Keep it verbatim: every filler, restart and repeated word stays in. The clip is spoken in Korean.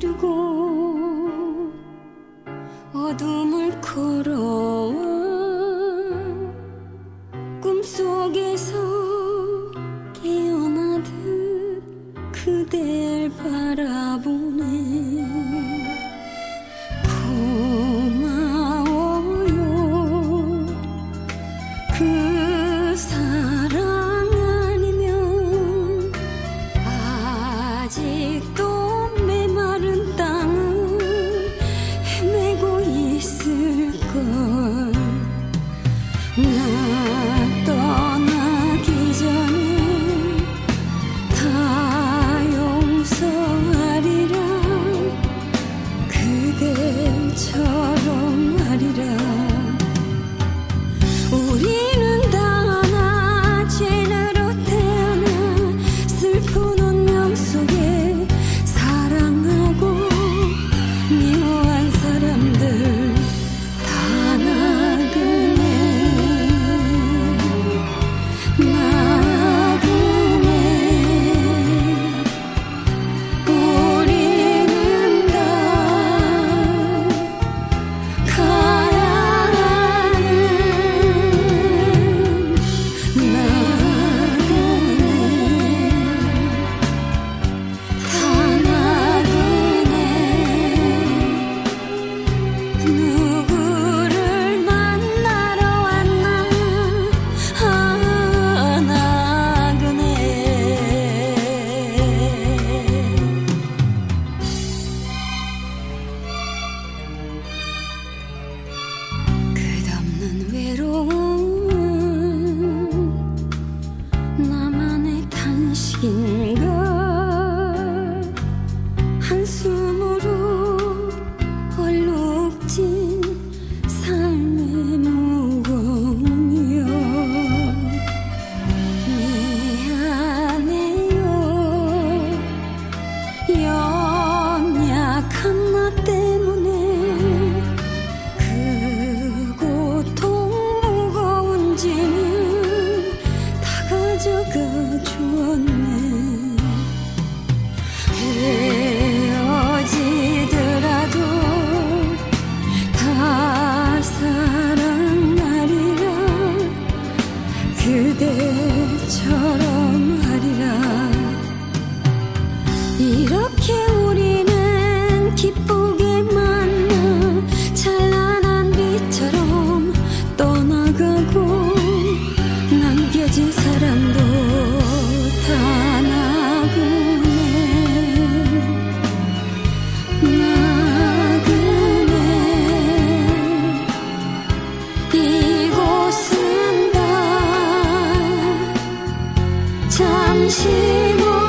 두고 어둠을 걸어와 꿈속에서 깨어나듯 그댈 바라보네. 고마워요. 그 사랑 아니면 아직도 메마른 땅을 헤매고 있을걸. 나 떠나기 전에 다 용서하리라. 그대처럼 하리라. 우리는 다 하나 죄인으로 태어나 슬픈 운명 속에 사랑하고 미워한 사람들 다 나그네. 나그네. 우리는 다 가야 하는 나그네. 다 나그네. 누구를 만나러 왔나. 아 나그네. 끝없는 외로움 나만의 탄식인가. 한숨으로 얼룩진 삶의 무거움이여. 미안해요. 연약한 나 때문에 그 고통 무거운 짐을 다 가져가 주었네. 헤어지더라도 다 사랑하리라. 그대처럼 하리라. 이렇게 우리는 기쁘게 만나 찬란한 빛처럼 떠나가고 남겨진 사람도 다 나그네. 나그네. 이곳은 다 잠시